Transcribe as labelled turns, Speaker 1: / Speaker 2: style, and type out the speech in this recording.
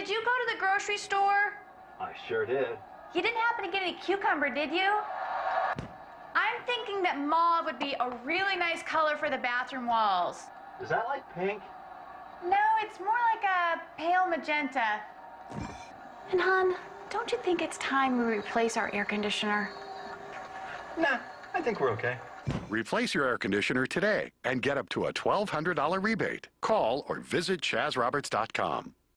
Speaker 1: did you go to the grocery store?
Speaker 2: I sure did.
Speaker 1: You didn't happen to get any cucumber, did you? I'm thinking that mauve would be a really nice color for the bathroom walls.
Speaker 2: Is that like pink?
Speaker 1: No, it's more like a pale magenta. And hon, don't you think it's time we replace our air conditioner?
Speaker 2: Nah, I think we're okay.
Speaker 3: Replace your air conditioner today and get up to a $1,200 rebate. Call or visit ChazRoberts.com.